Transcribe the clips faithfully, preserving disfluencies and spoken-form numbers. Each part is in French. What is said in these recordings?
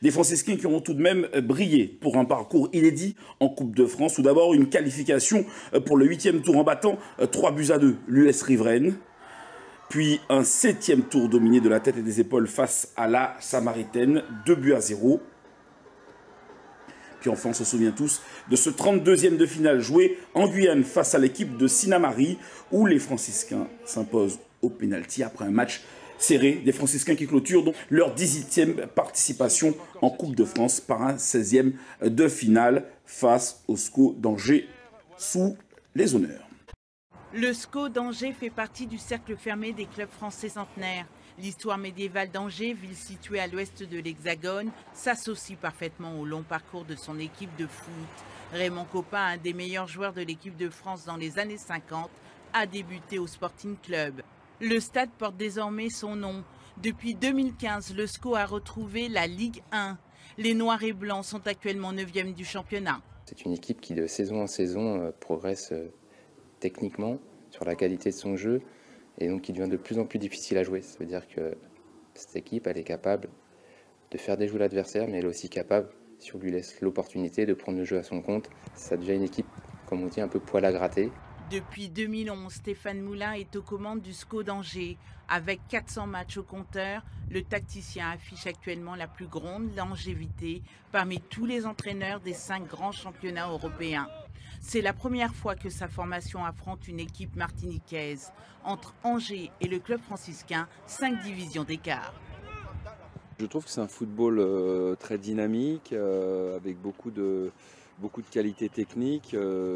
Des franciscains qui auront tout de même brillé pour un parcours inédit en Coupe de France. Tout d'abord, une qualification pour le huitième tour en battant trois buts à deux l'U S Riveraine. Puis un septième tour dominé de la tête et des épaules face à la Samaritaine, deux buts à zéro. Puis enfin, on se souvient tous de ce trente-deuxième de finale joué en Guyane face à l'équipe de Sinamari, où les franciscains s'imposent au pénalty après un match serré. Des franciscains qui clôturent donc leur dix-huitième participation en Coupe de France par un seizième de finale face au S C O d'Angers sous les honneurs. Le S C O d'Angers fait partie du cercle fermé des clubs français centenaires. L'histoire médiévale d'Angers, ville située à l'ouest de l'Hexagone, s'associe parfaitement au long parcours de son équipe de foot. Raymond Coppa, un des meilleurs joueurs de l'équipe de France dans les années cinquante, a débuté au Sporting Club. Le stade porte désormais son nom. Depuis deux mille quinze, le S C O a retrouvé la Ligue un. Les Noirs et Blancs sont actuellement neuvième du championnat. C'est une équipe qui, de saison en saison, progresse techniquement sur la qualité de son jeu et donc qui devient de plus en plus difficile à jouer. Ça veut dire que cette équipe, elle est capable de faire déjouer l'adversaire, mais elle est aussi capable, si on lui laisse l'opportunité, de prendre le jeu à son compte. Ça devient une équipe, comme on dit, un peu poil à gratter. Depuis deux mille onze, Stéphane Moulin est aux commandes du S C O d'Angers. Avec quatre cents matchs au compteur, le tacticien affiche actuellement la plus grande longévité parmi tous les entraîneurs des cinq grands championnats européens. C'est la première fois que sa formation affronte une équipe martiniquaise. Entre Angers et le club franciscain, cinq divisions d'écart. Je trouve que c'est un football euh, très dynamique, euh, avec beaucoup de, beaucoup de qualité technique.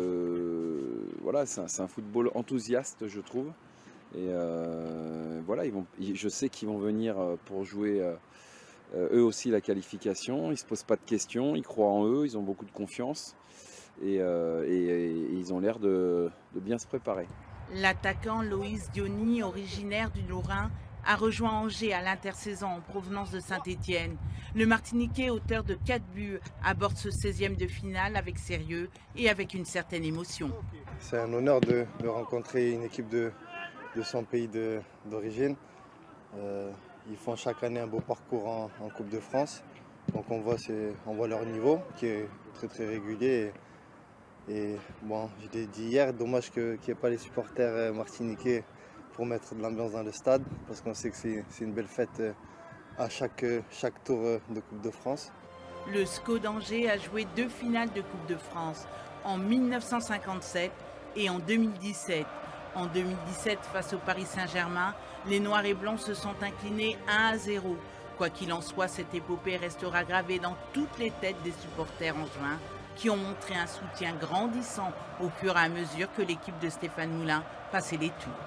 Euh, voilà, c'est un, un football enthousiaste, je trouve. Et euh, voilà, ils vont, je sais qu'ils vont venir pour jouer euh, eux aussi la qualification. Ils ne se posent pas de questions, ils croient en eux, ils ont beaucoup de confiance. Et, euh, et, et ils ont l'air de, de bien se préparer. L'attaquant Loïs Diony, originaire du Lorrain, a rejoint Angers à l'intersaison en provenance de Saint-Étienne. Le Martiniquais, auteur de quatre buts, aborde ce seizième de finale avec sérieux et avec une certaine émotion. C'est un honneur de, de rencontrer une équipe de, de son pays d'origine. Euh, ils font chaque année un beau parcours en, en Coupe de France. Donc on voit, on voit leur niveau qui est très très régulier. Et, et bon, je l'ai dit hier, dommage qu'il n'y ait pas les supporters martiniquais pour mettre de l'ambiance dans le stade, parce qu'on sait que c'est une belle fête à chaque, chaque tour de Coupe de France. Le S C O d'Angers a joué deux finales de Coupe de France, en mille neuf cent cinquante-sept et en deux mille dix-sept. En deux mille dix-sept, face au Paris Saint-Germain, les Noirs et Blancs se sont inclinés un à zéro. Quoi qu'il en soit, cette épopée restera gravée dans toutes les têtes des supporters angevins qui ont montré un soutien grandissant au fur et à mesure que l'équipe de Stéphane Moulin passait les tours.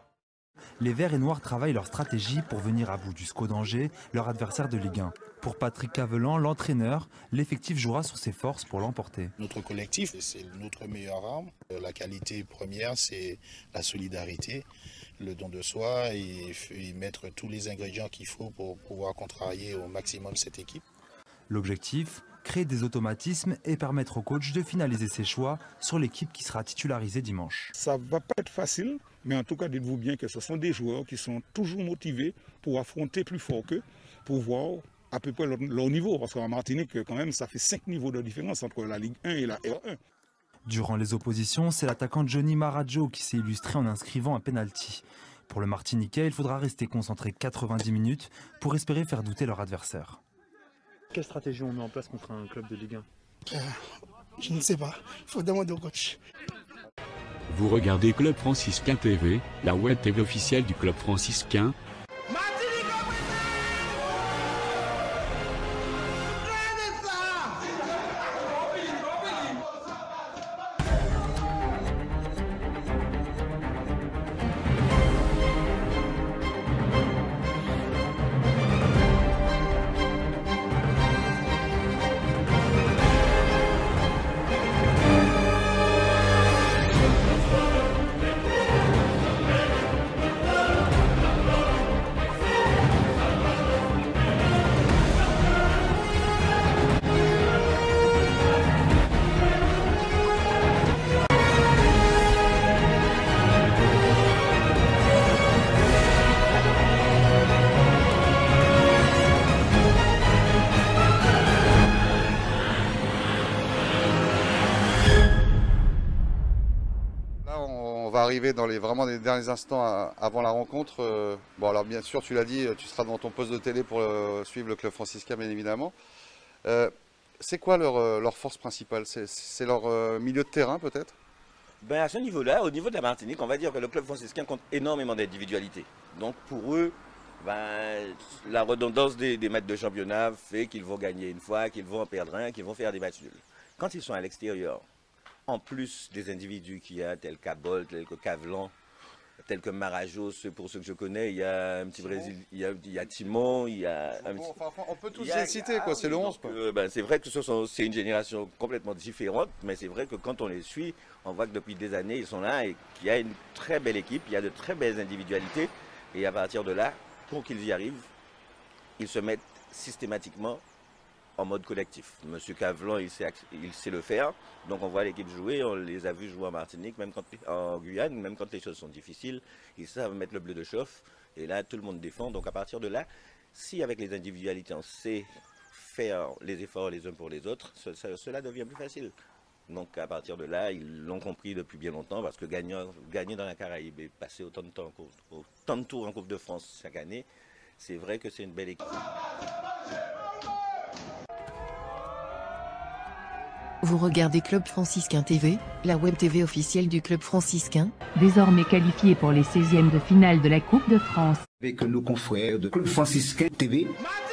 Les Verts et Noirs travaillent leur stratégie pour venir à bout du S C O d'Angers, leur adversaire de Ligue un. Pour Patrick Cavelan, l'entraîneur, l'effectif jouera sur ses forces pour l'emporter. Notre collectif, c'est notre meilleure arme. La qualité première, c'est la solidarité, le don de soi et, et mettre tous les ingrédients qu'il faut pour pouvoir contrarier au maximum cette équipe. L'objectif, créer des automatismes et permettre au coach de finaliser ses choix sur l'équipe qui sera titularisée dimanche. Ça ne va pas être facile, mais en tout cas, dites-vous bien que ce sont des joueurs qui sont toujours motivés pour affronter plus fort qu'eux, pour voir à peu près leur, leur niveau. Parce qu'en Martinique, quand même, ça fait cinq niveaux de différence entre la Ligue un et la R un. Durant les oppositions, c'est l'attaquant Johnny Maradjo qui s'est illustré en inscrivant un penalty. Pour le Martiniquais, il faudra rester concentré quatre-vingt-dix minutes pour espérer faire douter leur adversaire. Quelle stratégie on met en place contre un club de Ligue un? euh, Je ne sais pas, il faut demander au coach. Vous regardez Club Franciscain T V, la web T V officielle du Club Franciscain. va arriver dans les vraiment les derniers instants à, avant la rencontre. Euh, bon alors bien sûr, tu l'as dit, tu seras devant ton poste de télé pour euh, suivre le club franciscain bien évidemment. Euh, c'est quoi leur, euh, leur force principale? C'est leur euh, milieu de terrain peut-être? Ben à ce niveau-là, au niveau de la Martinique, on va dire que le club franciscain compte énormément d'individualité. Donc pour eux, ben, la redondance des, des matchs de championnat fait qu'ils vont gagner une fois, qu'ils vont en perdre un, qu'ils vont faire des matchs nuls. Quand ils sont à l'extérieur, en plus des individus qu'il y a, tels qu'Abol, tels que Cavlan, tels que Marajos, pour ceux que je connais, il y a un petit Brésil, il y a, il y a Timon, il y a un bon, petit... enfin, on peut tous les citer, quoi, c'est le onze. Euh, ben, c'est vrai que ce sont, c'est une génération complètement différente, mais c'est vrai que quand on les suit, on voit que depuis des années, ils sont là et qu'il y a une très belle équipe, il y a de très belles individualités, et à partir de là, pour qu'ils y arrivent, ils se mettent systématiquement en mode collectif. Monsieur Cavlan, il sait, il sait le faire. Donc on voit l'équipe jouer, on les a vus jouer en Martinique, même quand, en Guyane, même quand les choses sont difficiles. Ils savent mettre le bleu de chauffe. Et là, tout le monde défend. Donc à partir de là, si avec les individualités, on sait faire les efforts les uns pour les autres, ce, ce, cela devient plus facile. Donc à partir de là, ils l'ont compris depuis bien longtemps, parce que gagner, gagner dans la Caraïbe et passer autant de, temps, autant de tours en Coupe de France chaque année, c'est vrai que c'est une belle équipe. Vous regardez Club Franciscain T V, la web T V officielle du Club Franciscain. Désormais qualifié pour les seizièmes de finale de la Coupe de France. Avec nos confrères de Club Franciscain T V.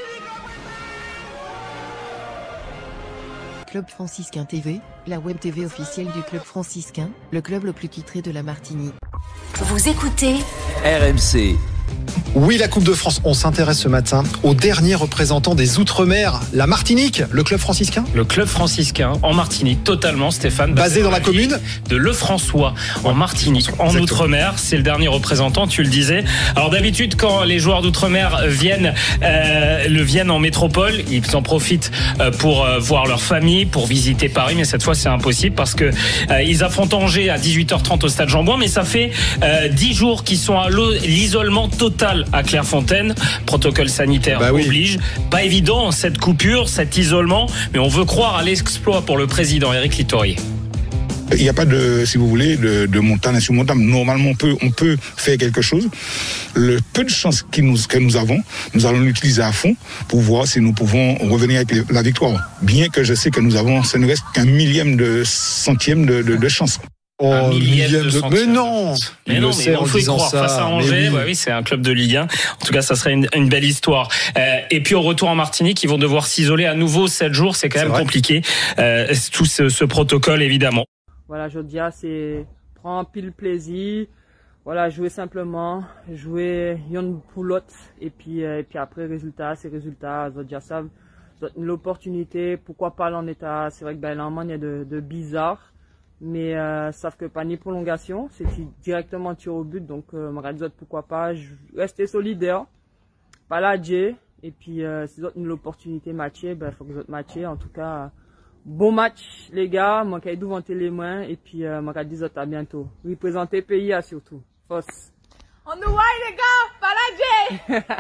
Club Franciscain T V, la web T V officielle du Club Franciscain, le club le plus titré de la Martinique. Vous écoutez R M C. Oui, la Coupe de France, on s'intéresse ce matin au dernier représentant des Outre-mer, la Martinique, le club franciscain. Le club franciscain en Martinique, totalement, Stéphane. Basé dans la commune de Lefrançois, en Martinique, en Outre-mer. C'est le dernier représentant, tu le disais. Alors d'habitude, quand les joueurs d'Outre-mer viennent, euh, le viennent en métropole, ils en profitent euh, pour euh, voir leur famille, pour visiter Paris, mais cette fois c'est impossible parce que euh, ils affrontent Angers à dix-huit heures trente au Stade Jean-Bouin, mais ça fait euh, dix jours qu'ils sont à l'isolement total à Clairefontaine, protocole sanitaire bah oui. oblige. Pas évident cette coupure, cet isolement, mais on veut croire à l'exploit pour le président Éric Litorier. Il n'y a pas de, si vous voulez, de, de montagne insurmontable. Normalement, on peut, on peut faire quelque chose. Le peu de chance que nous, que nous avons, nous allons l'utiliser à fond pour voir si nous pouvons revenir avec la victoire. Bien que je sais que nous avons, ça ne reste qu'un millième de centième de, de, de chance. Oh, un millième de, de mais non mais il non, mais on faut y croire. Ça. Face à Angers, oui, ouais, oui, c'est un club de Ligue un. En tout cas, ça serait une, une belle histoire. Euh, et puis au retour en Martinique, ils vont devoir s'isoler à nouveau sept jours. C'est quand même vrai. compliqué. Euh, tout ce, ce protocole, évidemment. Voilà, je dis, c'est prendre pile plaisir. Voilà, jouer simplement, jouer une pour l'autre. Et puis, euh, et puis après, résultat, c'est résultat. Je dis ça, l'opportunité. Pourquoi pas en état? C'est vrai que ben, là, il y a de, de bizarre. Mais euh, sauf que pas ni prolongation, c'est directement tir au but, donc euh, pourquoi pas rester solidaire, pas lâcher, et puis euh, si vous avez l'opportunité de matcher, ben faut que vous ayez matché. En tout cas, bon match les gars, moi qui devant les mains, et puis euh, moi qui dis à bientôt. Représenter pays à surtout. Force. On nous voit les gars, pas lâcher.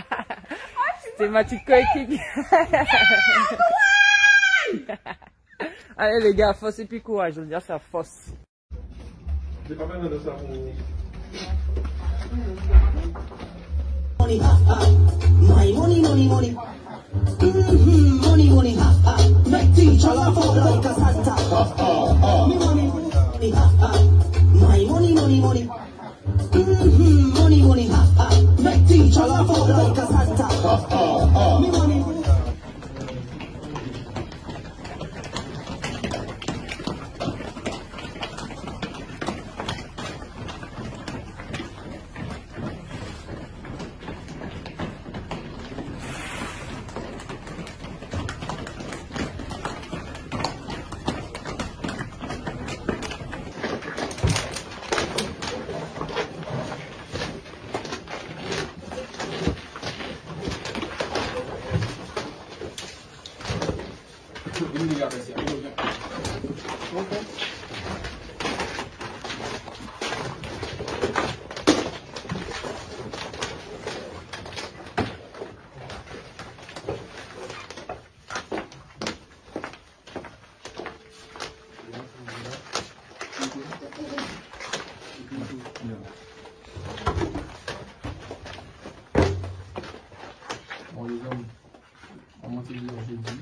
C'est ma petite coéquipe. Allez les gars, force et puis courage, je veux dire ça, force. C'est pas mal de ça pour... Money, ha, ha. My money, money, money. Mm-hmm, money, money, ha, ha. Make teacher laugh out like a Santa. Me money, money, ha, ha. My money, money, money. Mm-hmm, money, money, ha, ha. Make teacher laugh out like a Santa. Me money, money. hommes ont monté hier jeudi.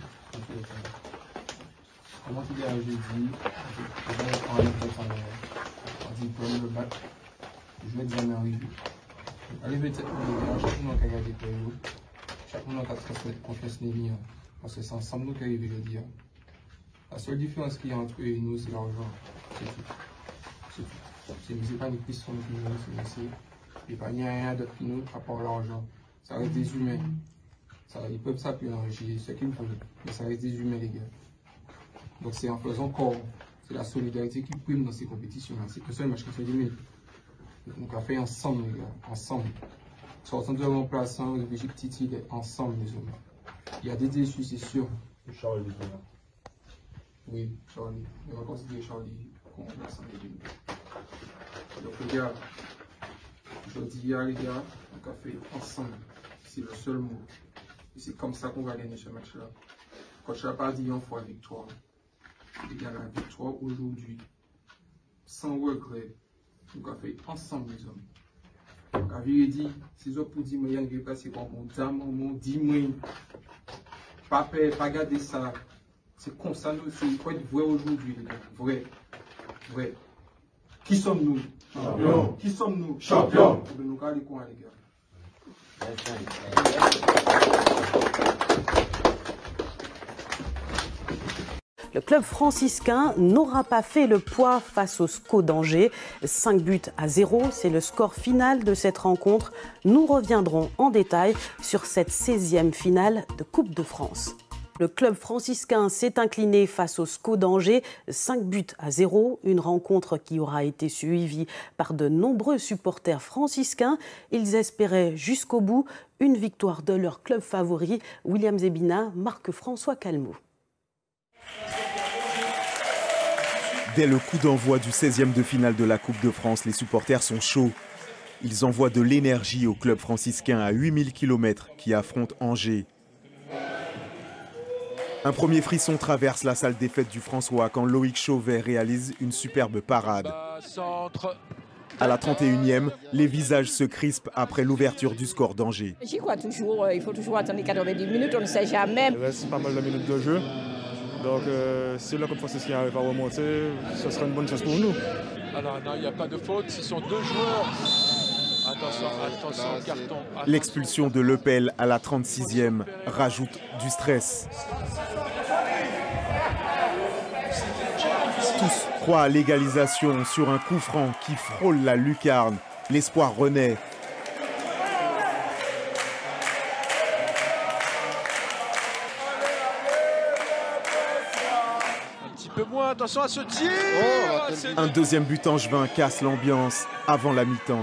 On monte hier jeudi. Je vais prendre un diplôme, le bac. Je vais examiner arrivé. Arrivé cette année, chaque monde a regardé pour eux. Chaque monde a transmettre confiance en nous. Parce que c'est ensemble nous qui arrivons jeudi. La seule différence qu'il y a entre eux et nous, c'est l'argent. C'est tout. C'est tout. Ce n'est pas une question de nous, c'est il n'y a pas rien d'autre que nous à part l'argent. Ça reste des humains. Ça, ils peuvent s'appuyer enrichir ce qu'ils veulent, mais ça reste des humains, les gars. Donc c'est en faisant corps, c'est la solidarité qui prime dans ces compétitions-là. C'est un seul match qui se limite. Donc on fait ensemble, les gars, ensemble. Sortant de remplaçant, le Belgique Titi, il est ensemble, les hommes. Il y a des déçus, c'est sûr. Charlie, oui, Charlie. On va considérer Charlie comme remplaçant des deux. Donc les gars, je dis hier les gars, on a fait ensemble. C'est le seul mot. Et c'est comme ça qu'on va gagner ce match-là. Coach n'a pas dit une fois victoire. Les gars, la victoire aujourd'hui, sans regret. Donc on a fait ensemble les hommes. Donc à vérité, c'est ça pour dire, mais il y a une passer comme mon dame, mon dis-moi. Pas peur, pas garder ça. C'est comme ça, il faut être vrai aujourd'hui, les gars. Vrai. Vrai. Qui sommes-nous? Champions. Qui sommes-nous? Champions. Nous allons quoi, les gars? Le club franciscain n'aura pas fait le poids face au S C O d'Angers. cinq buts à zéro, c'est le score final de cette rencontre. Nous reviendrons en détail sur cette seizième finale de Coupe de France. Le club franciscain s'est incliné face au S C O d'Angers, cinq buts à zéro, une rencontre qui aura été suivie par de nombreux supporters franciscains. Ils espéraient jusqu'au bout une victoire de leur club favori. William Zebina, Marc-François Calmou. Dès le coup d'envoi du seizième de finale de la Coupe de France, les supporters sont chauds. Ils envoient de l'énergie au club franciscain à huit mille kilomètres qui affronte Angers. Un premier frisson traverse la salle des fêtes du François quand Loïc Chauvet réalise une superbe parade. À la trente et unième, les visages se crispent après l'ouverture du score d'Angers. J'y crois toujours, il faut toujours attendre quatre-vingt-dix minutes, on ne sait jamais. Il reste pas mal de minutes de jeu. Donc euh, si le club français n'arrive pas à remonter, ce sera une bonne chose pour nous. Alors non, il n'y a pas de faute, ce sont deux joueurs. Attention, attention, carton. L'expulsion de Lepel à la trente-sixième rajoute du stress. Tous croient à l'égalisation sur un coup franc qui frôle la lucarne. L'espoir renaît. Un petit peu moins, attention à ce tir. Oh, un deuxième but angevin casse l'ambiance avant la mi-temps.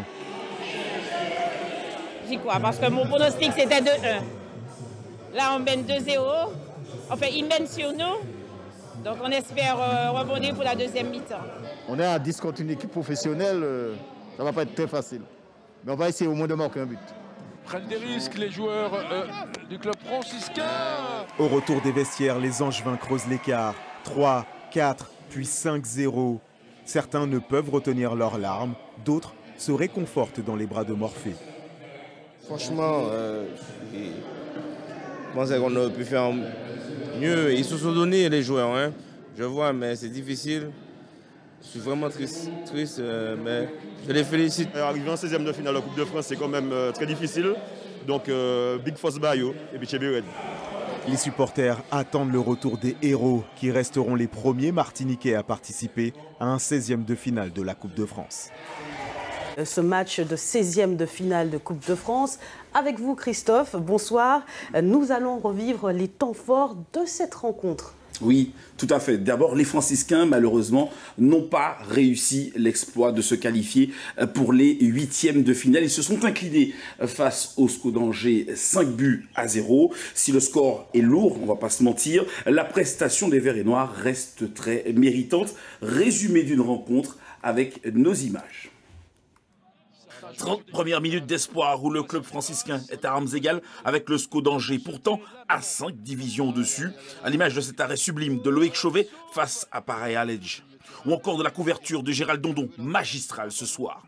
J'y crois, parce que mon pronostic c'était deux un. Là on mène deux zéro. Enfin, ils mènent sur nous. Donc on espère euh, rebondir pour la deuxième mi-temps. On est à dix contre une équipe professionnelle, euh, ça ne va pas être très facile. Mais on va essayer au moins de marquer un but. Prennent des risques les joueurs euh, du club franciscain. Au retour des vestiaires, les Angevins creusent l'écart. trois, quatre, puis cinq zéro. Certains ne peuvent retenir leurs larmes, d'autres se réconfortent dans les bras de Morphée. Franchement, euh, je pensais qu'on aurait pu faire mieux. Ils se sont donnés les joueurs, hein. Je vois, mais c'est difficile. Je suis vraiment triste, triste euh, mais je les félicite. Arriver en seizième de finale de la Coupe de France, c'est quand même euh, très difficile. Donc, euh, Big Force Bayo et Bichebe Red. Les supporters attendent le retour des héros qui resteront les premiers Martiniquais à participer à un seizième de finale de la Coupe de France. Ce match de seizième de finale de Coupe de France. Avec vous, Christophe, bonsoir. Nous allons revivre les temps forts de cette rencontre. Oui, tout à fait. D'abord, les franciscains, malheureusement, n'ont pas réussi l'exploit de se qualifier pour les huitièmes de finale. Ils se sont inclinés face au S C O d'Angers, cinq buts à zéro. Si le score est lourd, on ne va pas se mentir, la prestation des Verts et Noirs reste très méritante. Résumé d'une rencontre avec nos images. trente premières minutes d'espoir où le club franciscain est à armes égales avec le S C O d'Angers, pourtant à cinq divisions au-dessus, à l'image de cet arrêt sublime de Loïc Chauvet face à Pareil Alledge, ou encore de la couverture de Gérald Dondon, magistrale ce soir.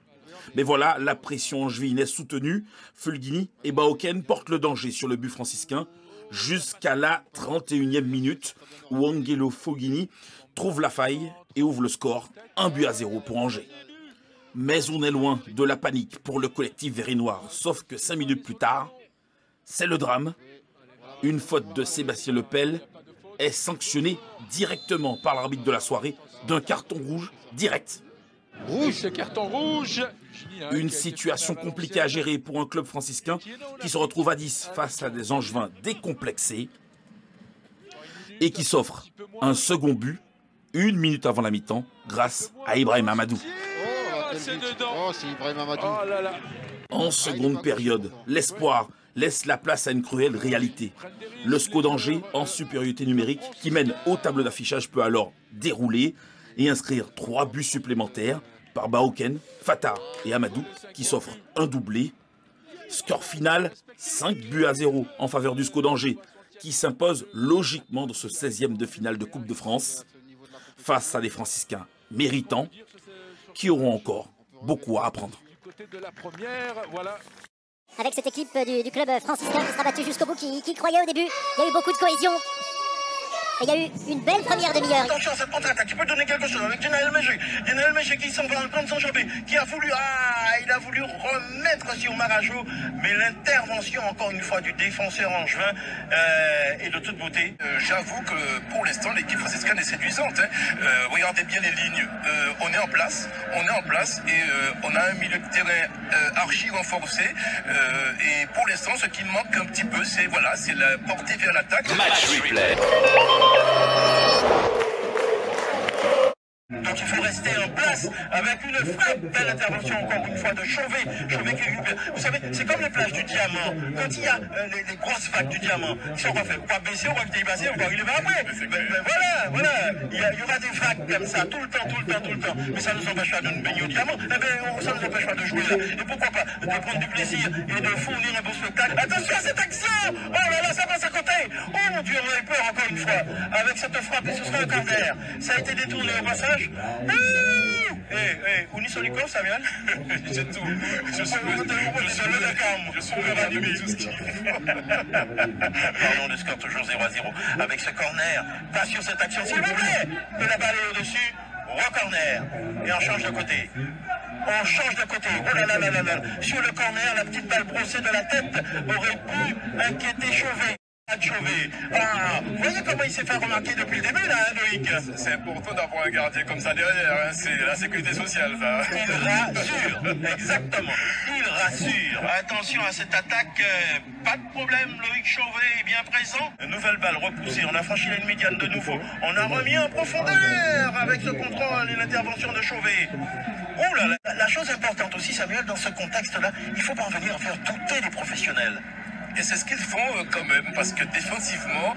Mais voilà, la pression angevine est soutenue. Fulgini et Baoken portent le danger sur le but franciscain jusqu'à la trente et unième minute où Angelo Fogini trouve la faille et ouvre le score, un but à zéro pour Angers. Mais on est loin de la panique pour le collectif vert-et-noir, sauf que cinq minutes plus tard, c'est le drame. Une faute de Sébastien Lepel est sanctionnée directement par l'arbitre de la soirée d'un carton rouge direct. Rouge, ce carton rouge. Une situation compliquée à gérer pour un club franciscain qui se retrouve à dix face à des Angevins décomplexés et qui s'offre un second but une minute avant la mi-temps grâce à Ibrahim Amadou. Oh, c'est dedans. Oh, c'est Ibrahim Amadou. Oh là là. En seconde période, l'espoir laisse la place à une cruelle réalité. Le S C O d'Angers, en supériorité numérique, qui mène au tableau d'affichage, peut alors dérouler et inscrire trois buts supplémentaires par Baoken, Fatah et Amadou, qui s'offrent un doublé. Score final, cinq buts à zéro en faveur du S C O d'Angers, qui s'impose logiquement dans ce seizième de finale de Coupe de France, face à des franciscains méritants, qui auront encore beaucoup à apprendre. Avec cette équipe du, du club franciscain qui sera battue jusqu'au bout, qui, qui croyait au début, il y a eu beaucoup de cohésion. Et il y a eu une belle première demi-heure. Attention, cette contre-attaque, tu peux donner quelque chose avec Djenel Méché. Djenel Méché qui s'en va en train de s'enchaper, qui a voulu, ah, il a voulu remettre sur Marajo, mais l'intervention, encore une fois, du défenseur angevin euh, est de toute beauté. Euh, J'avoue que pour l'instant, l'équipe franciscaine est séduisante. Hein. Euh, regardez bien les lignes. Euh, on est en place, on est en place et euh, on a un milieu de terrain euh, archi renforcé. Euh, et pour l'instant, ce qui manque un petit peu, c'est voilà, c'est la portée vers l'attaque. Match replay. Donc il faut rester en place avec une vraie belle intervention encore une fois de Chauvet. Chauvet qui récupère. Vous savez, c'est comme les plages du Diamant. Quand il y a euh, les, les grosses vagues du Diamant, si on va faire, on va baisser, on va débasser, on va arriver après. Mais, mais voilà, voilà. Il y, a, il y aura des vagues comme ça, tout le temps, tout le temps, tout le temps. Mais ça ne nous empêche pas de nous baigner au Diamant. Eh bien, ça ne nous empêche pas de jouer là. Et pourquoi pas de prendre du plaisir et de fournir un beau spectacle. Attention à cette action. Oh là là, ça passe à côté. Oh mon Dieu, on a eu peur encore une fois. Avec cette frappe, et ce sera un corner. Ça a été détourné au passage. Eh, eh, Ounis Solikov, Samuel. J'ai tout. Je suis le d'accord. Je suis le ranimé. Pardon, le score toujours zéro à zéro. Avec ce corner, pas sur cette action, s'il vous plaît. Que la balle est au-dessus, re-corner. Et on change de côté. On change de côté. Oh là là là là là. Sur le corner, la petite balle brossée de la tête aurait pu inquiéter Chauvet. Chauvet. Ah, vous voyez comment il s'est fait remarquer depuis le début, là, hein, Loïc? C'est important d'avoir un gardien comme ça derrière, hein. C'est la sécurité sociale, ça. Il rassure, exactement. Il rassure. Attention à cette attaque, euh, pas de problème, Loïc Chauvet est bien présent. Une nouvelle balle repoussée, on a franchi la ligne médiane de nouveau. On a remis en profondeur avec ce contrôle et l'intervention de Chauvet. Oh là là, la chose importante aussi, Samuel, dans ce contexte-là, il faut parvenir à faire douter les professionnels. Et c'est ce qu'ils font euh, quand même, parce que défensivement,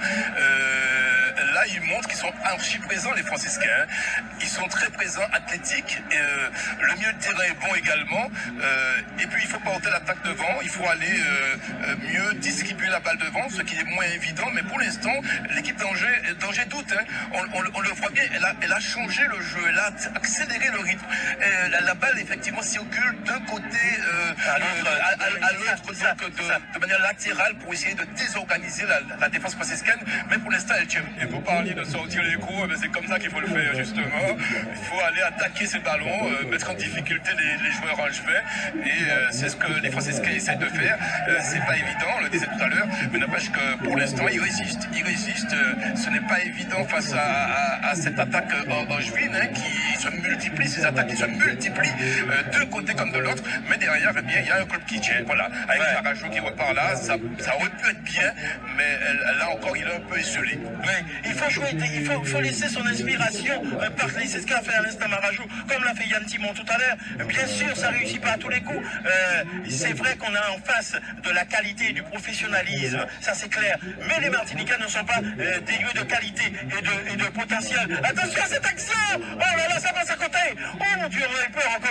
euh, là, ils montrent qu'ils sont archi présents, les franciscains. Ils sont très présents, athlétiques. Et, euh, le milieu de terrain est bon également. Euh, et puis, il faut porter l'attaque devant. Il faut aller euh, mieux distribuer la balle devant, ce qui est moins évident. Mais pour l'instant, l'équipe d'Angers, d'Angers doute. Hein. On, on, on le voit bien, elle a, elle a changé le jeu, elle a accéléré le rythme. Et la, la balle, effectivement, circule d'un côté euh, à l'autre, donc de, de manière latérale, pour essayer de désorganiser la, la défense franciscaine, mais pour l'instant elle tient. Et vous parliez de sortir les coups, c'est comme ça qu'il faut le faire justement. Il faut aller attaquer ces ballons, euh, mettre en difficulté les, les joueurs angevins, et euh, c'est ce que les franciscains essaient de faire. Euh, c'est pas évident, on le disait tout à l'heure, mais n'empêche que pour l'instant ils résistent. Ils résistent, euh, ce n'est pas évident face à, à, à cette attaque euh, angevine hein, qui se multiplie, ces attaques qui se multiplient euh, d'un côté comme de l'autre, mais derrière eh bien, il y a un club qui tient. Voilà, avec ouais. Marajo qui repart là, ça Ça aurait pu être bien, mais là encore, il est un peu esselé. Oui, il faut jouer, il faut, faut laisser son inspiration euh, parler. C'est ce qu'a fait à l'instant Marajo, comme l'a fait Yann Timon tout à l'heure. Bien sûr, ça ne réussit pas à tous les coups. Euh, c'est vrai qu'on a en face de la qualité et du professionnalisme, ça c'est clair. Mais les Martiniquais ne sont pas euh, dénués de qualité et de, et de potentiel. Attention à cette action! Oh là là, ça passe à côté! Oh mon Dieu, on a eu peur encore une fois.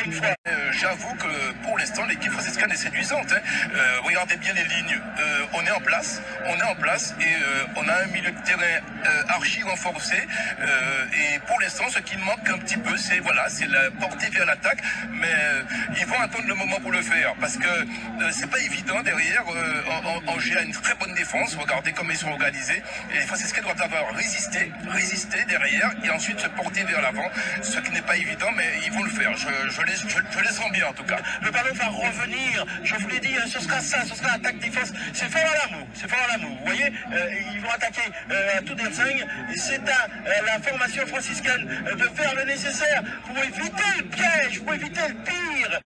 Euh, J'avoue que pour l'instant l'équipe franciscaine est séduisante. Hein. Euh, regardez bien les lignes. Euh, on est en place, on est en place et euh, on a un milieu de terrain euh, archi renforcé. Euh, et pour l'instant, ce qui manque un petit peu, c'est voilà, c'est la portée vers l'attaque. Mais euh, ils vont attendre le moment pour le faire parce que euh, c'est pas évident derrière. Euh, Angers a une très bonne défense. Regardez comment ils sont organisés. Et les franciscains doivent avoir résisté, résister derrière et ensuite se porter vers l'avant. Ce qui n'est pas évident, mais ils vont le faire. Je, je les, je, je les sens bien en tout cas. Le ballon va revenir, je vous l'ai dit, ce sera ça, ce sera attaque-défense. C'est fort à l'amour, c'est fort à l'amour. Vous voyez, euh, ils vont attaquer euh, à tout d'Erzing. C'est à euh, la formation franciscaine euh, de faire le nécessaire pour éviter le piège, pour éviter le pire.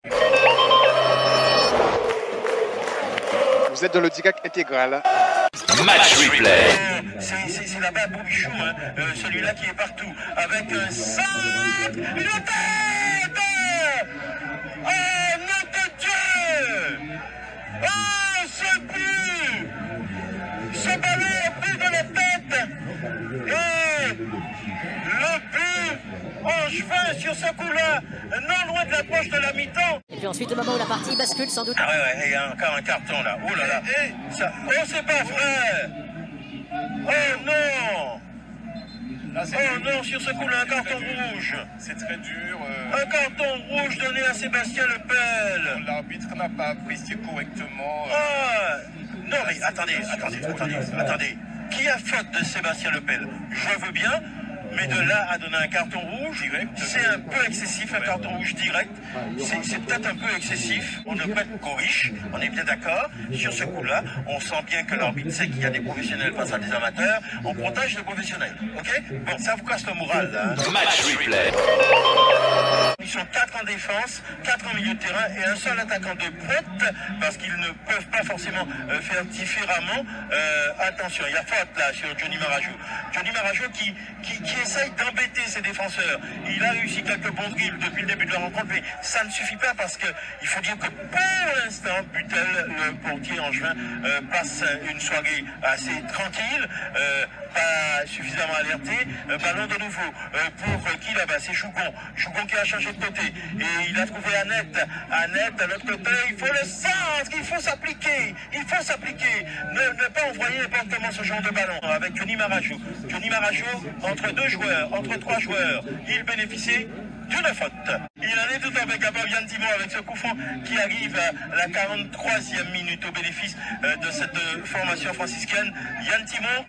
Vous êtes dans le D I C A C intégral. Match replay. C'est là-bas Bobichou, hein, euh, celui-là qui est partout, avec un centre, une tête. Oh, nom de Dieu! Oh, ce but! Ce ballon au but de la tête! Et le but angevin sur ce coup-là, non loin de la poche de la mi-temps. Et puis ensuite, le moment où la partie bascule, sans doute. Ah ouais, ouais, il y a encore un carton là. Oh là là. Ça... Oh, c'est pas vrai! Oh non! Là, oh non, sur ce coup-là, un carton rouge. C'est très dur. Euh... Un carton rouge donné à Sébastien Lepel. L'arbitre n'a pas apprécié correctement. Euh... Ah non, mais attendez, attendez, attendez, attendez. Qui a faute de Sébastien Lepel? Je veux bien. Mais de là à donner un carton rouge, c'est un peu excessif, un carton rouge direct. C'est peut-être un peu excessif. On ne peut être qu'au riche, on est bien d'accord. Sur ce coup-là, on sent bien que l'arbitre sait qu'il y a des professionnels face à des amateurs. On protège les professionnels, ok? Bon, ça vous casse le moral, là. Hein. Match replay. Ils sont quatre en défense, quatre en milieu de terrain et un seul attaquant de pointe parce qu'ils ne peuvent pas forcément euh, faire différemment. Euh, attention, il y a faute là sur Johnny Marajo. Johnny Marajo qui, qui, qui essaye d'embêter ses défenseurs. Il a réussi quelques bons dribbles depuis le début de la rencontre, mais ça ne suffit pas parce qu'il faut dire que pour l'instant, Butel, le portier angevin, euh, passe une soirée assez tranquille, euh, pas suffisamment alerté. Euh, ballon de nouveau euh, pour euh, qui là-bas? C'est Chougon. Chougon qui a changé de côté et il a trouvé Annette. Annette, de l'autre côté, il faut le centre, il faut s'appliquer, il faut s'appliquer. Ne, ne pas envoyer n'importe comment ce genre de ballon avec Johnny Marajo. Johnny Marajo, entre deux joueurs, entre trois joueurs, il bénéficie d'une faute. Il en est tout à fait capable, Yann Timon, avec ce coup franc qui arrive à la quarante-troisième minute au bénéfice euh, de cette euh, formation franciscaine. Yann Timon.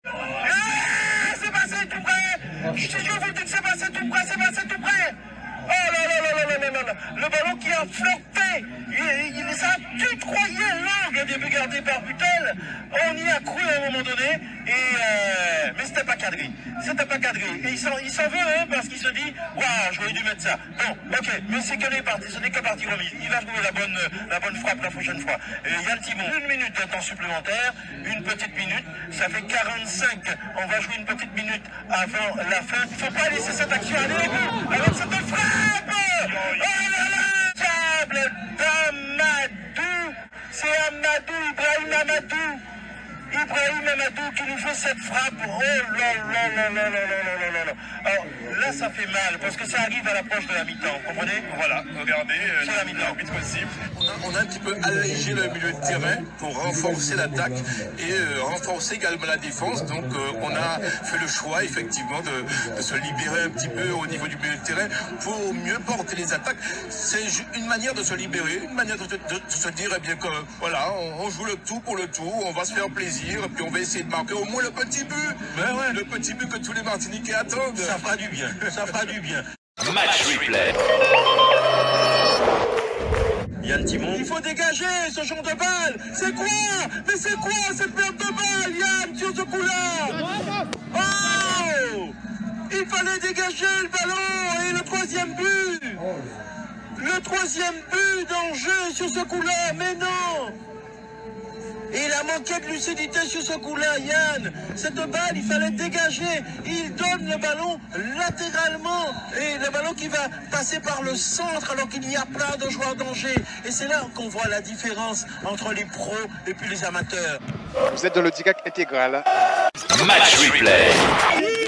Ah, c'est passé tout près. Je, je vous dis que c'est passé tout près, c'est passé tout près. Oh là là là là là là là. Le ballon qui a flirté, il, il, ça a tutoyé l'angle des buts gardés par Butel. On y a cru à un moment donné, et euh, mais c'était pas cadré. C'était pas cadré. Et il s'en veut hein, parce qu'il se dit waouh, j'aurais dû mettre ça. Bon, ok, mais c'est que les parties, ce n'est que partie remise. Il va trouver la bonne, la bonne frappe la prochaine fois. Et Yann Timon, une minute de temps supplémentaire, une petite minute, ça fait quarante-cinq. On va jouer une petite minute avant la fin. Il ne faut pas laisser cette action aller au bout avec cette frappe. Oh là là, diable d'Amadou, c'est Amadou, Ibrahim Amadou. Ibrahim Amadou qui nous fait cette frappe. Oh là là là là là là là là. Alors là ça fait mal parce que ça arrive à l'approche de la mi-temps, vous comprenez? Voilà, regardez, euh, c'est la mi-temps. Possible. On a, on a un petit peu allégé le milieu de terrain pour renforcer l'attaque et euh, renforcer également la défense. Donc euh, on a fait le choix effectivement de, de se libérer un petit peu au niveau du milieu de terrain pour mieux porter les attaques. C'est une manière de se libérer, une manière de, de, de se dire eh bien que voilà, on, on joue le tout pour le tout, on va se faire plaisir. Et puis on va essayer de marquer au moins le petit but. Ben ouais, le petit but que tous les Martiniquais attendent. Ça fera du bien, ça fera du bien. Match replay. Yann Timon. Il faut dégager ce genre de balle. C'est quoi? Mais c'est quoi cette perte de balle, Yann, sur ce coup-là? Oh! Il fallait dégager le ballon et le troisième but. Le troisième but d'Angers sur ce coup-là, mais non! Et il a manqué de lucidité sur ce coup-là, Yann. Cette balle, il fallait dégager. Il donne le ballon latéralement. Et le ballon qui va passer par le centre alors qu'il y a plein de joueurs d'Angers. Et c'est là qu'on voit la différence entre les pros et puis les amateurs. Vous êtes dans le D I C A C intégral. Match replay.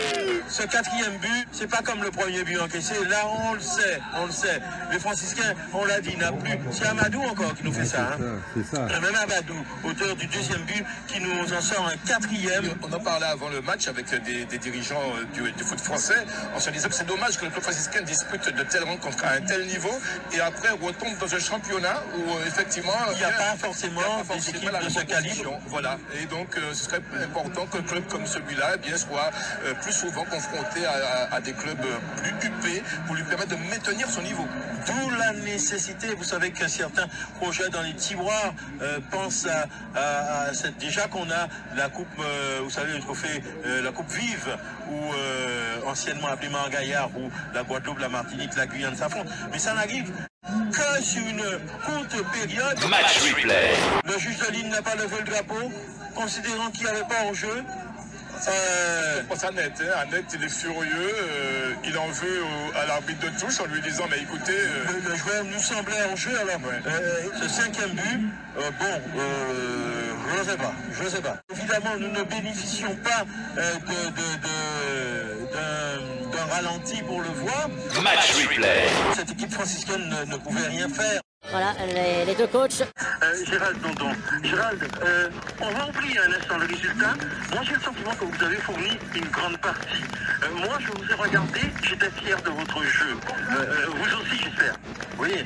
ce quatrième but, c'est pas comme le premier but encaissé. Là, on le sait, on le sait. Les franciscains, on l'a dit, n'a plus. C'est Amadou encore qui nous fait ça. Hein. C'est ça. Et même Amadou, auteur du deuxième but, qui nous en sort un quatrième. On en parlait avant le match avec des, des dirigeants du, du foot français. On se disait que c'est dommage que le club franciscain dispute de telles rencontres à un tel niveau et après retombe dans un championnat où effectivement il n'y a, a pas forcément des équipes de ce calibre. Voilà. Et donc euh, ce serait important qu'un club comme celui-là eh bien, soit euh, plus souvent confronté à, à, à des clubs plus huppés pour lui permettre de maintenir son niveau. D'où la nécessité, vous savez que certains projets dans les tiroirs euh, pensent à, à, à cette, déjà qu'on a la coupe, euh, vous savez, le trophée, euh, la coupe vive, ou euh, anciennement appelée Margaillard, où la Guadeloupe, la Martinique, la Guyane s'affrontent. Mais ça n'arrive que sur une courte période. Match replay. Le juge de ligne n'a pas levé le drapeau, considérant qu'il n'y avait pas hors-jeu. Euh... C'est pas net, hein. Annette, il est furieux, euh, il en veut au, à l'arbitre de touche en lui disant mais écoutez... Euh... Le, le joueur nous semblait en jeu alors. Ouais. Euh, ce cinquième but, euh, bon, euh, je ne sais pas, je ne sais pas. Évidemment, nous ne bénéficions pas euh, de, de, de, d'un ralenti pour le voir. Match replay. Cette équipe franciscaine ne, ne pouvait rien faire. Voilà, les, les deux coachs. Euh, Gérald Dondon. Gérald, euh, on va oublier un instant le résultat. Moi, j'ai le sentiment que vous avez fourni une grande partie. Euh, moi, je vous ai regardé, j'étais fier de votre jeu. Euh, euh, vous aussi, j'espère. Oui,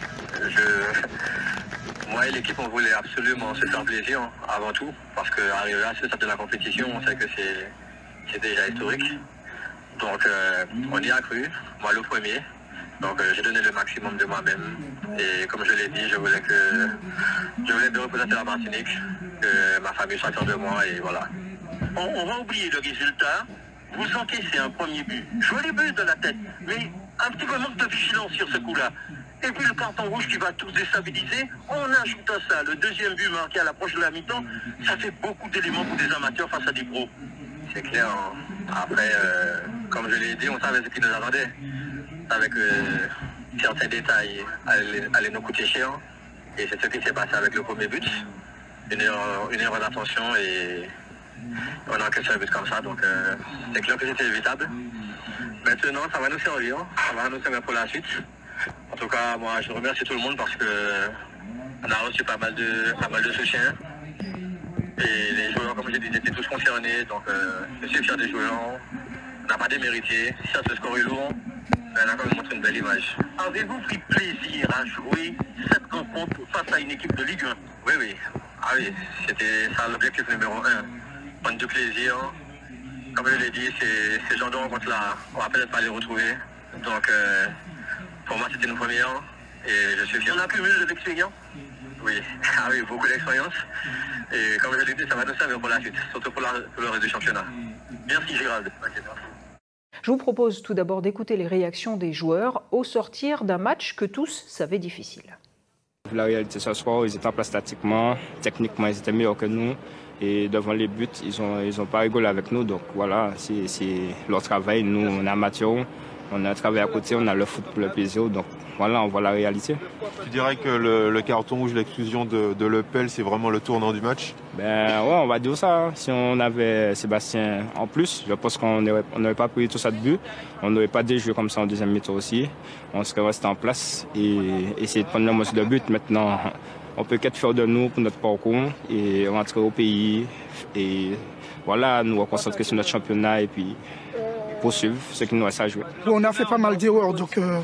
je... moi et l'équipe, on voulait absolument se faire plaisir, avant tout, parce qu'arriver à ce stade de la compétition, on sait que c'est déjà historique. Donc, euh, on y a cru, moi le premier. Donc euh, j'ai donné le maximum de moi-même et comme je l'ai dit, je voulais que je voulais de représenter la Martinique, que ma famille soit fière de moi et voilà. On, on va oublier le résultat. Vous encaissez un premier but, joli but de la tête, mais un petit peu manque de vigilance sur ce coup-là. Et puis le carton rouge qui va tout déstabiliser. On ajoute à ça le deuxième but marqué à l'approche de la mi-temps. Ça fait beaucoup d'éléments pour des amateurs face à des pros. C'est clair. Hein. Après, euh, comme je l'ai dit, on savait ce qui nous attendait. Avec euh, certains détails allaient, allaient nous coûter cher. Et c'est ce qui s'est passé avec le premier but. Une erreur, une erreur d'attention et on a encaissé un but comme ça. Donc euh, c'est clair que c'était évitable. Maintenant, ça va nous servir. Ça va nous servir pour la suite. En tout cas, moi, je remercie tout le monde parce que on a reçu pas mal de, pas mal de soutien. Et les joueurs, comme je disais, étaient tous concernés. Donc euh, je suis fier des joueurs. On n'a pas démérité. Si ce score est lourd, elle a quand même montré une belle image. Avez-vous pris plaisir à jouer cette rencontre face à une équipe de Ligue un? Oui, oui. Ah oui, c'était ça l'objectif numéro un. Prendre du plaisir. Comme je l'ai dit, ces genres de rencontres-là, on va peut-être pas les retrouver. Donc, euh, pour moi, c'était une première et je suis fier. On accumule de l'expérience? Oui, ah oui, beaucoup d'expérience. Et comme je l'ai dit, ça va nous servir pour la suite, surtout pour, la, pour le reste du championnat. Merci Gérald. Okay, merci. Je vous propose tout d'abord d'écouter les réactions des joueurs au sortir d'un match que tous savaient difficile. La réalité ce soir, ils étaient en place tactiquement, techniquement ils étaient meilleurs que nous et devant les buts, ils n'ont ils ont pas rigolé avec nous. Donc voilà, c'est leur travail. Nous, on est amateurs, on a un travail à côté, on a le foot pour le plaisir. Donc voilà, on voit la réalité. Tu dirais que le, le carton rouge, l'exclusion de, de Lepel, c'est vraiment le tournant du match? Ben ouais, on va dire ça. Si on avait Sébastien en plus, je pense qu'on n'aurait pas pris tout ça de but. On n'aurait pas déjoué comme ça en deuxième mi-temps aussi. On serait resté en place et essayer de prendre le match de but. Maintenant, on peut qu'être fiers de nous pour notre parcours et rentrer au pays. Et voilà, nous reconcentrer sur notre championnat et puis poursuivre ce qui nous reste à jouer. On a fait pas mal d'erreurs, donc euh,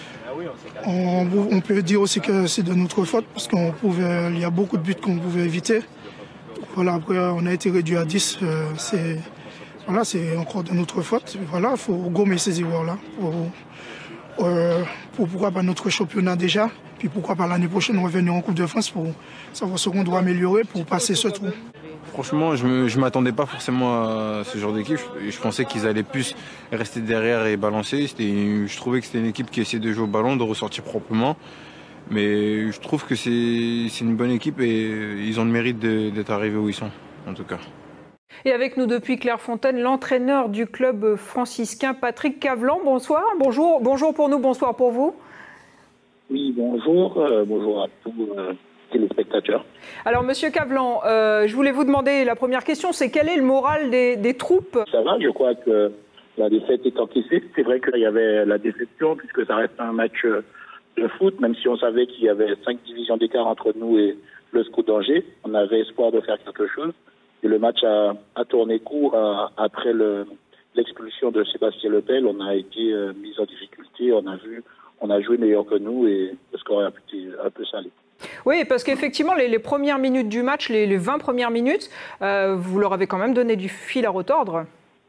on, on peut dire aussi que c'est de notre faute parce qu'on pouvait, il y a beaucoup de buts qu'on pouvait éviter. Voilà, après on a été réduit à dix, euh, c'est voilà, c'est encore de notre faute. Voilà, il faut gommer ces erreurs-là pour, euh, pour pourquoi pas notre championnat déjà, puis pourquoi pas l'année prochaine revenir en Coupe de France pour savoir ce qu'on doit améliorer pour passer ce trou. Franchement, je ne m'attendais pas forcément à ce genre d'équipe. Je pensais qu'ils allaient plus rester derrière et balancer. Je trouvais que c'était une équipe qui essayait de jouer au ballon, de ressortir proprement. Mais je trouve que c'est une bonne équipe et ils ont le mérite d'être arrivés où ils sont, en tout cas. Et avec nous depuis Clairefontaine, l'entraîneur du club franciscain, Patrick Cavelan. Bonsoir, bonjour, bonjour pour nous, bonsoir pour vous. Oui, bonjour, euh, bonjour à tous euh, téléspectateurs. Alors, Monsieur Cavelan, euh, je voulais vous demander, la première question, c'est quel est le moral des, des troupes? Ça va, je crois que la défaite est encaissée. C'est vrai qu'il y avait la déception puisque ça reste un match de foot, même si on savait qu'il y avait cinq divisions d'écart entre nous et le S C O d'Angers. On avait espoir de faire quelque chose. Et le match a, a tourné court à, après le, l'expulsion de Sébastien Lepel. On a été euh, mis en difficulté. On a vu, on a joué meilleur que nous et le score a été un peu salé. Oui, parce qu'effectivement, les, les premières minutes du match, les, les vingt premières minutes, euh, vous leur avez quand même donné du fil à retordre.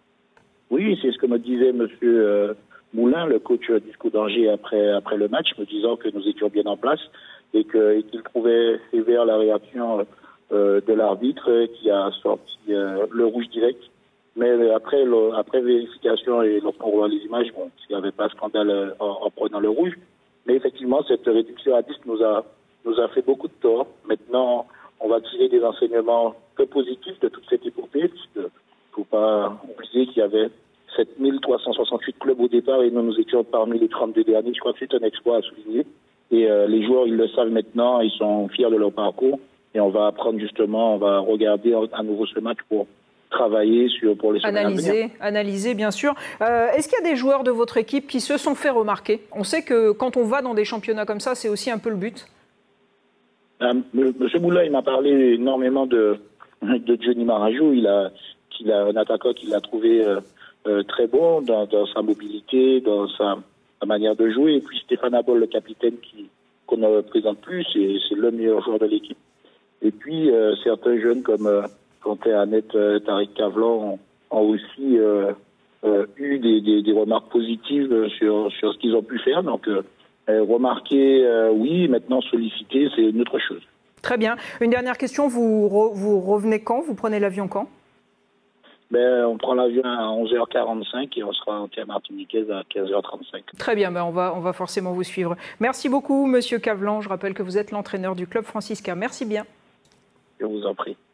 Oui, c'est ce que me disait monsieur euh, Moulin, le coach du S C O d'Angers après, après le match, me disant que nous étions bien en place et qu'il qu trouvait sévère la réaction euh, de l'arbitre qui a sorti euh, le rouge direct. Mais après, le, après vérification et lorsqu'on voit les images, bon, il n'y avait pas de scandale en, en prenant le rouge. Mais effectivement, cette réduction à dix nous a, nous a fait beaucoup de tort. Maintenant, on va tirer des enseignements peu positifs de toute cette épopée, puisque faut pas oublier qu'il y avait sept mille trois cent soixante-huit clubs au départ et nous, nous étions parmi les trente-deux derniers. Je crois que c'est un exploit à souligner. Et euh, les joueurs, ils le savent maintenant, ils sont fiers de leur parcours. Et on va apprendre justement, on va regarder à nouveau ce match pour travailler sur, pour les semaines analyser, à venir. Analyser, bien sûr. Euh, est-ce qu'il y a des joueurs de votre équipe qui se sont fait remarquer? On sait que quand on va dans des championnats comme ça, c'est aussi un peu le but. Euh, Monsieur Moulin, il m'a parlé énormément de, de Johnny Marajou. Il a, qu'il a un attaquant qu'il a trouvé euh, euh, très bon dans, dans sa mobilité, dans sa, sa manière de jouer. Et puis Stéphane Abol, le capitaine, qui qu'on ne présente plus, c'est le meilleur joueur de l'équipe. Et puis euh, certains jeunes comme euh, Quentin Annette, euh, Tariq Cavlan ont, ont aussi euh, euh, eu des, des, des remarques positives sur, sur ce qu'ils ont pu faire. Donc euh, euh, remarquer, euh, oui, maintenant solliciter, c'est une autre chose. Très bien. Une dernière question, vous, re, vous revenez quand? Vous prenez l'avion quand? Ben, on prend l'avion à onze heures quarante-cinq et on sera en terre martiniquaise à quinze heures trente-cinq. Très bien, ben on, va, on va forcément vous suivre. Merci beaucoup, Monsieur Cavlan. Je rappelle que vous êtes l'entraîneur du club franciscain. Merci bien. Je vous en prie.